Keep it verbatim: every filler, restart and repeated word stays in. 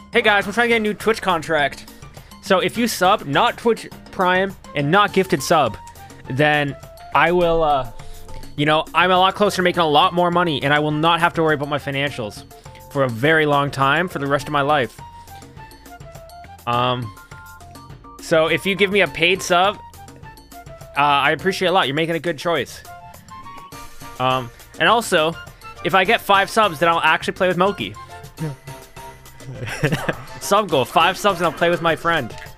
Hey guys, we're trying to get a new Twitch contract. So if you sub, not Twitch Prime, and not gifted sub, then I will, uh, you know, I'm a lot closer to making a lot more money, and I will not have to worry about my financials for a very long time, for the rest of my life. Um, so if you give me a paid sub, uh, I appreciate it a lot. You're making a good choice. Um, and also, if I get five subs, then I'll actually play with moky. Sub goal, five subs and I'll play with my friend.